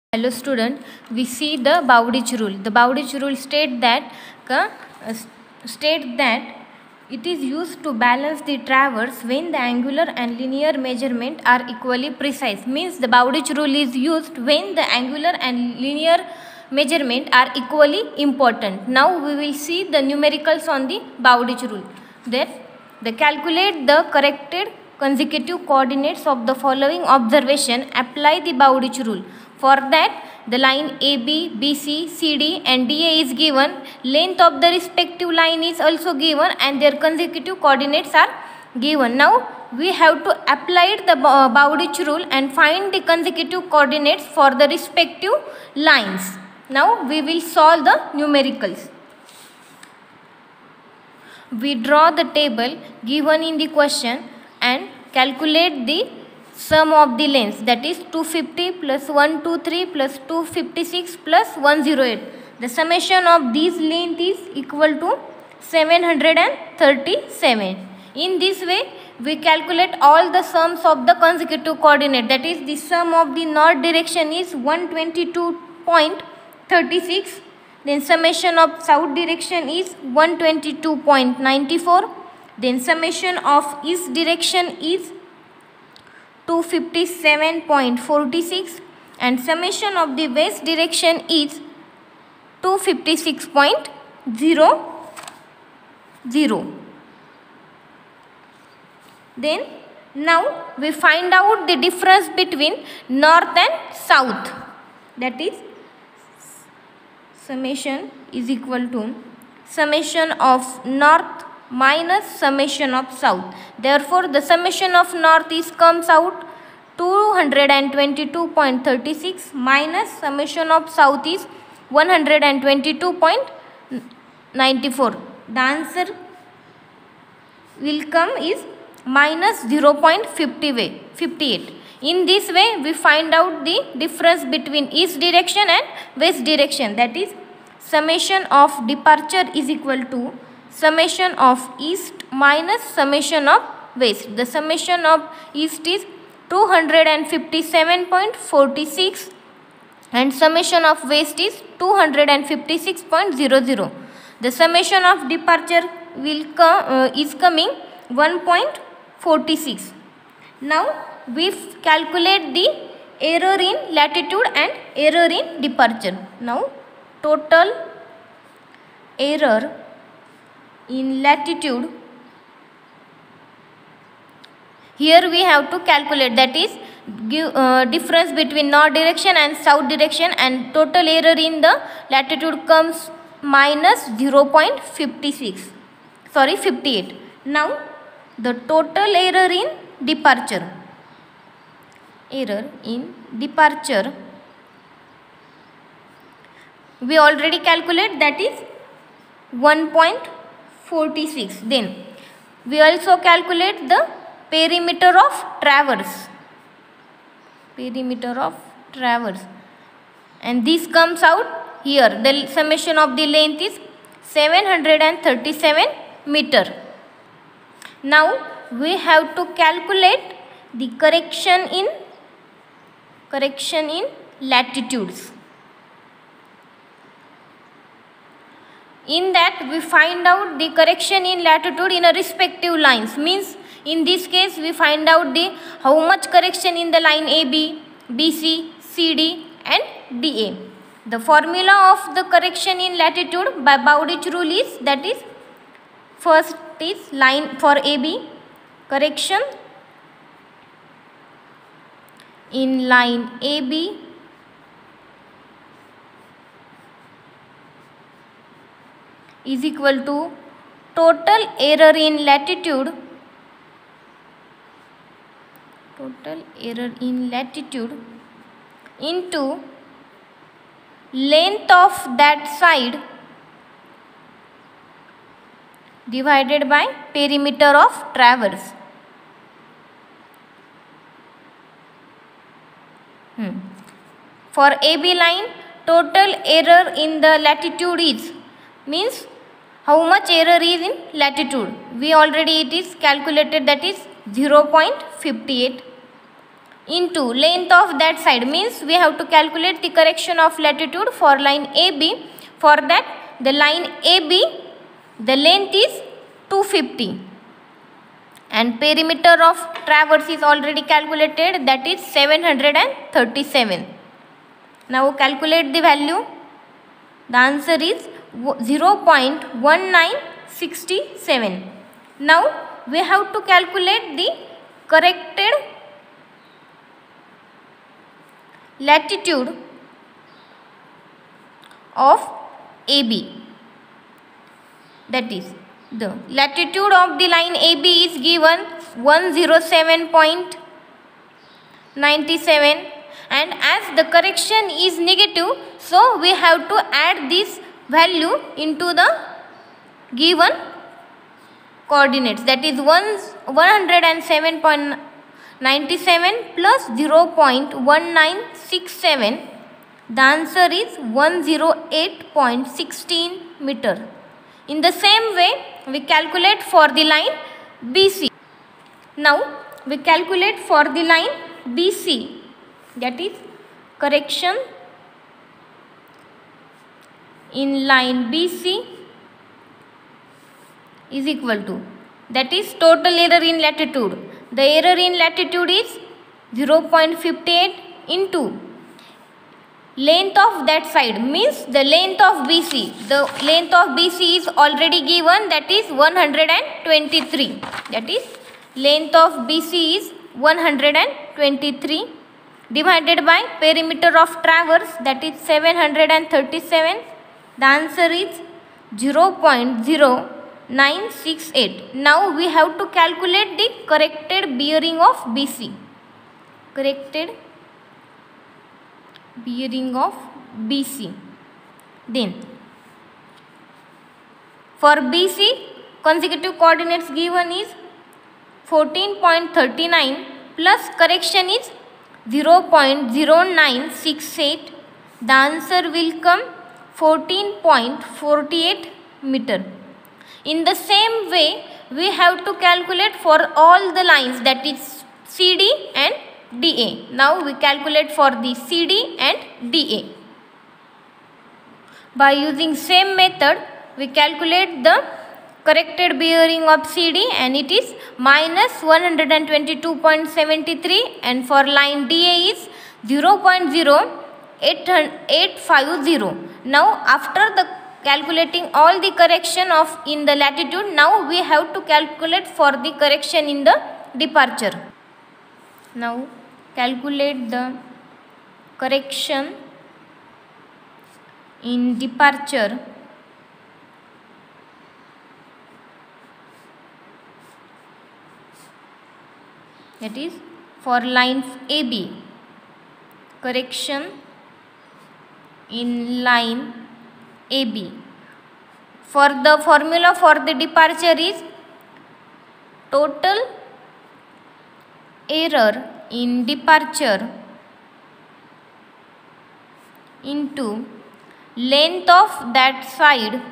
Hello student, we see the Bowditch rule. The Bowditch rule state that it is used to balance the traverse when the angular and linear measurement are equally precise. Means the Bowditch rule is used when the angular and linear measurement are equally important. Now we will see the numericals on the Bowditch rule. That they calculate the corrected consecutive coordinates of the following observation. Apply the Bowditch rule. For that, the line AB, BC, CD and DA is given, length of the respective line is also given and their consecutive coordinates are given. Now, we have to apply the Bowditch rule and find the consecutive coordinates for the respective lines. Now, we will solve the numericals. We draw the table given in the question and calculate the sum of the lengths, that is 250 plus 123 plus 256 plus 108. The summation of these lengths is equal to 737. In this way, we calculate all the sums of the consecutive coordinate, that is the sum of the north direction is 122.36. Then summation of south direction is 122.94. Then summation of east direction is 257.46 and summation of the west direction is 256.00. Then now we find out the difference between north and south, that is summation is equal to summation of north minus summation of south. Therefore, the summation of north is comes out 222.36 minus summation of south is 122.94. The answer will come is minus 0.58. In this way, we find out the difference between east direction and west direction, that is summation of departure is equal to summation of east minus summation of west. The summation of east is 257.46 and summation of west is 256.00. The summation of departure will is coming 1.46. Now we calculate the error in latitude and error in departure. Now total error in latitude, here we have to calculate, that is give difference between north direction and south direction, and total error in the latitude comes minus 58. Now the total error in departure, we already calculate, that is 1.46. Then we also calculate the perimeter of traverse, and this comes out here. The summation of the length is 737 meter. Now we have to calculate the correction in latitudes. In that, we find out the correction in latitude in a respective lines. Means in this case, we find out the how much correction in the line AB, BC, CD and DA. The formula of the correction in latitude by Bowditch rule is, that is first is line for AB, correction in line AB is equal to total error in latitude into length of that side divided by perimeter of traverse. For AB line, total error in the latitude is, means how much error is in latitude. We already it is calculated, that is 0.58. into length of that side, means we have to calculate the correction of latitude for line AB. For that, the line AB, the length is 250 and perimeter of traverse is already calculated, that is 737. Now calculate the value. The answer is 0.1967. Now we have to calculate the corrected latitude of AB. That is, the latitude of the line AB is given 107.97, and as the correction is negative, so we have to add this value into the given coordinates, that is 107.97 plus 0.1967. The answer is 108.16 meter. In the same way, we calculate for the line BC. Now we calculate for the line BC, that is correction in line BC is equal to, that is total error in latitude. The error in latitude is 0.58 into length of that side, means the length of BC. The length of BC is already given, that is 123. That is, length of BC is 123 divided by perimeter of traverse, that is 737. The answer is 0.0968. Now we have to calculate the corrected bearing of BC. Corrected bearing of BC. Then for BC, consecutive coordinates given is 14.39 plus correction is 0.0968. The answer will come 14.48 meter. In the same way, we have to calculate for all the lines, that is CD and DA. Now we calculate for the CD and DA. By using same method, we calculate the corrected bearing of CD, and it is minus 122.73, and for line DA is 0.0850. Now after the calculating all the correction of in the latitude, now we have to calculate for the correction in the departure. Now calculate the correction in departure. That is for line AB, correction in line AB. For the formula for the departure is total error in departure into length of that side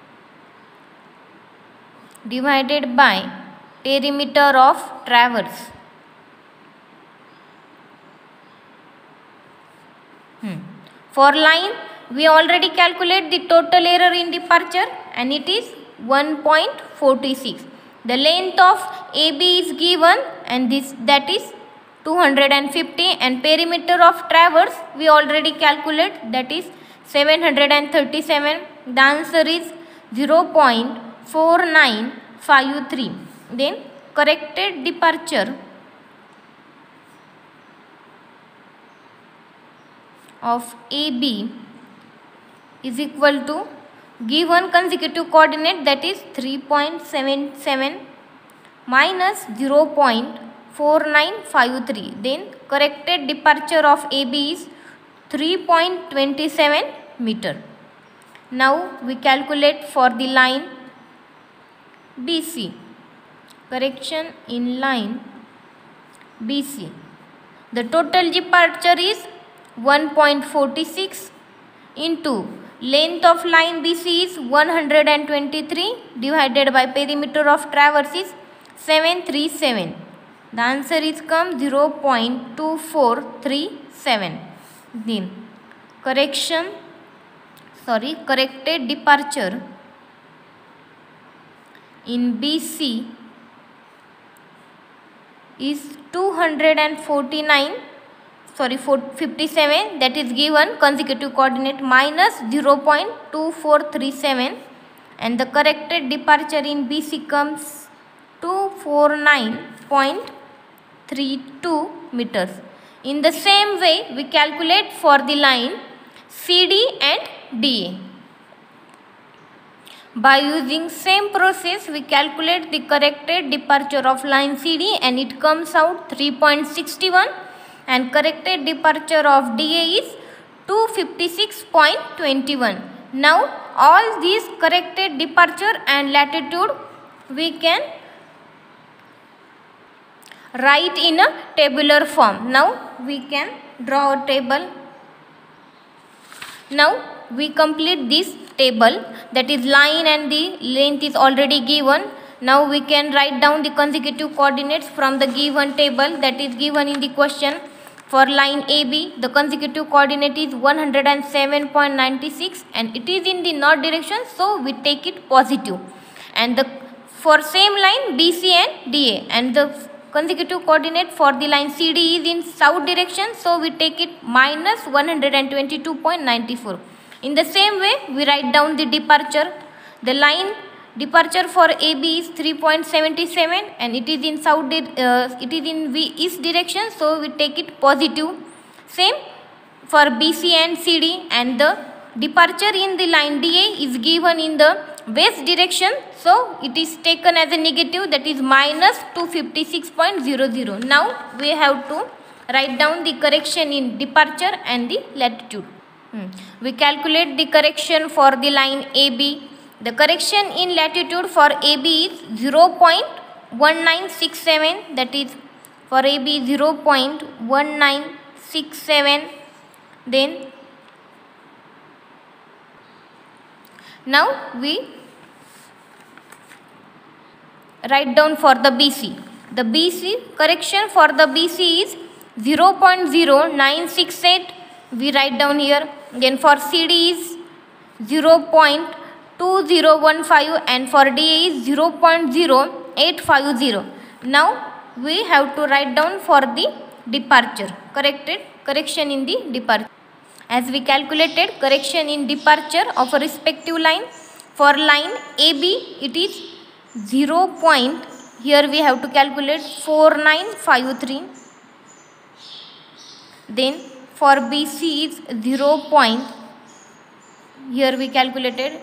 divided by perimeter of traverse. For line, we already calculate the total error in departure, and it is 1.46. The length of AB is given, and that is 250, and perimeter of traverse we already calculate, that is 737. The answer is 0.4953. Then corrected departure of AB is equal to given consecutive coordinate, that is 3.77 minus 0.4953. Then corrected departure of AB is 3.27 meter. Now we calculate for the line BC, correction in line BC. The total departure is 1.46 into length of line BC is 123 divided by perimeter of traverse is 737. The answer is come 0.2437. Then corrected departure in BC is 57, that is given consecutive coordinate minus 0.2437, and the corrected departure in BC comes 249.32 meters. In the same way, we calculate for the line CD and DA. By using same process, we calculate the corrected departure of line CD and it comes out 3.61, and corrected departure of DA is 256.21. Now all these corrected departure and latitude we can write in a tabular form. Now we can draw a table. Now we complete this table, that is line and the length is already given. Now we can write down the consecutive coordinates from the given table that is given in the question. For line AB, the consecutive coordinate is 107.96 and it is in the north direction, so we take it positive. And for same line BC and DA, and the consecutive coordinate for the line CD is in south direction, so we take it minus 122.94. In the same way, we write down the departure. The line departure for AB is 3.77 and it is in east direction, so we take it positive. Same for BC and CD, and the departure in the line DA is given in the west direction, so it is taken as a negative, that is minus 256.00. Now we have to write down the correction in departure and the latitude. We calculate the correction for the line AB. The correction in latitude for AB is 0.1967, that is for AB 0.1967. Then now we write down for the BC. The BC correction for the BC is 0.0968. We write down here. Then for CD is 0.2015 and for DA is 0.0850. Now we have to write down for the departure, correction in the departure. As we calculated correction in departure of a respective line, for line AB it is 0. Here we have to calculate 4953. Then for BC is 0. Here we calculated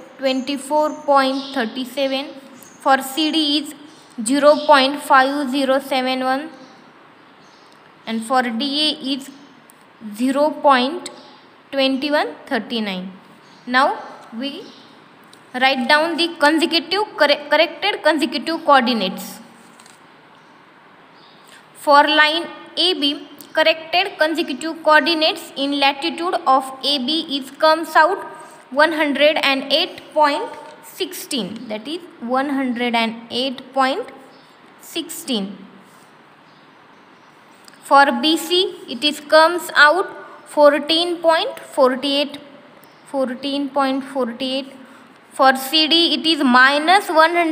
24.37. For CD is 0.5071 and for DA is 0.2139. Now we write down the corrected consecutive coordinates. For line AB, corrected consecutive coordinates in latitude of AB is comes out 108.16, that is 108.16. For BC it is comes out 14.48. For CD it is minus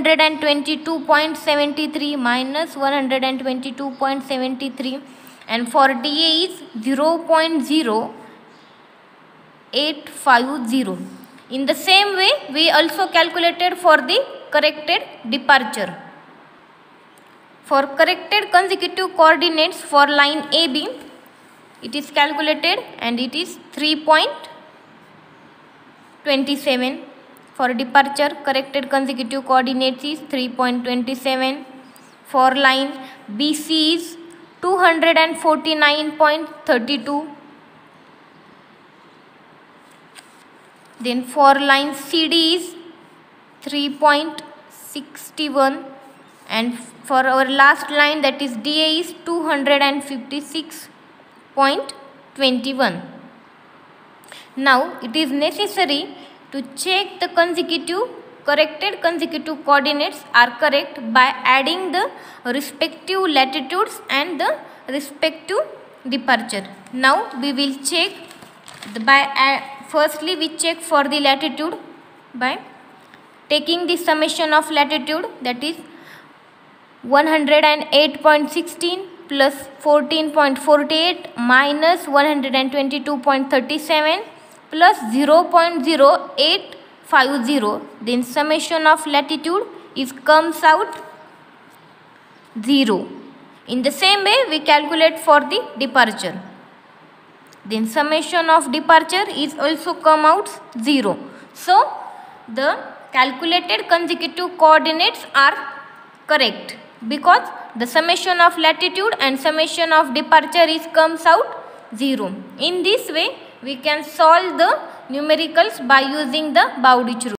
122.73, and for DA is 0.0850. In the same way, we also calculated for the corrected departure. For corrected consecutive coordinates for line AB, it is calculated and it is 3.27. For departure, corrected consecutive coordinates is 3.27. For line BC is 249.32. Then for line CD is 3.61, and for our last line, that is DA, is 256.21. Now it is necessary to check the consecutive corrected consecutive coordinates are correct by adding the respective latitudes and the respective departure. Now we will check firstly we check for the latitude by taking the summation of latitude, that is 108.16 plus 14.48 minus 122.37 plus 0.0850. Then summation of latitude comes out 0. In the same way we calculate for the departure. Then summation of departure is also come out 0. So the calculated consecutive coordinates are correct because the summation of latitude and summation of departure comes out 0. In this way we can solve the numericals by using the Bowditch rule.